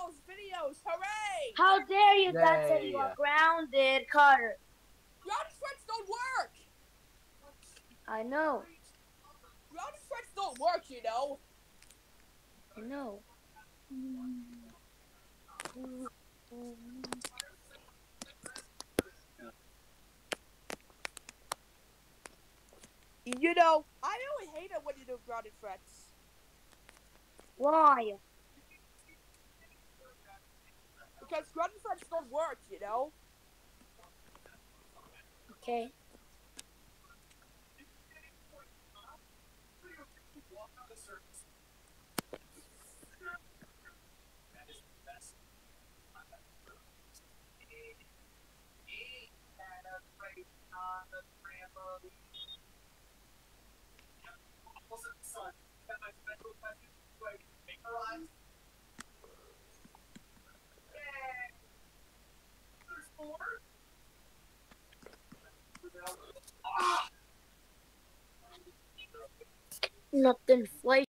those videos. Hooray! How dare you? Yay. That's it. You are grounded, Carter. Grounded threats don't work. I know. Grounded threats don't work, you know. I know. You know, I really hate it when you do grounded threats. Why? Because grounded threats don't work, you know. Okay. Nothing.